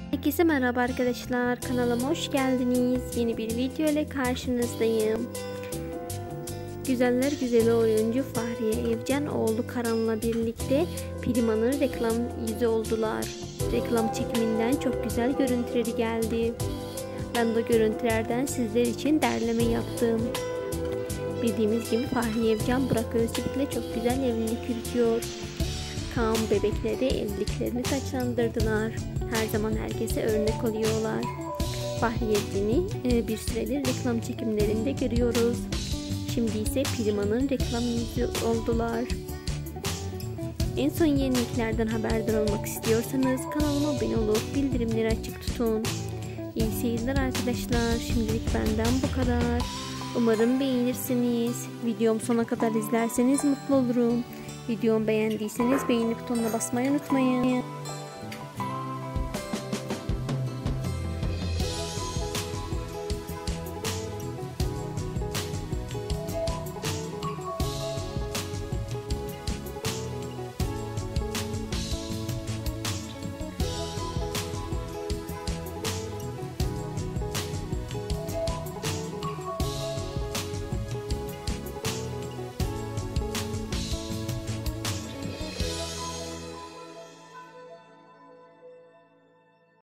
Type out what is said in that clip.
Herkese merhaba arkadaşlar, kanalıma hoş geldiniz. Yeni bir video ile karşınızdayım. Güzeller güzeli oyuncu Fahriye Evcen oğlu Karan'la birlikte Prima'nın reklam yüzü oldular. Reklam çekiminden çok güzel görüntüleri geldi. Ben de görüntülerden sizler için derleme yaptım. Bildiğimiz gibi Fahriye Evcen Burak Özçivit'le çok güzel evlilik yürütüyor. Kaan bebekleri evliliklerini taçlandırdılar. Her zaman herkese örnek oluyorlar. Fahriye Evcen'i bir süredir reklam çekimlerinde görüyoruz. Şimdi ise Prima'nın reklam yüzü oldular. En son yeniliklerden haberdar olmak istiyorsanız kanalıma abone olup bildirimleri açık tutun. İyi seyirler arkadaşlar. Şimdilik benden bu kadar. Umarım beğenirsiniz. Videomu sona kadar izlerseniz mutlu olurum. Videomu beğendiyseniz beğeni butonuna basmayı unutmayın.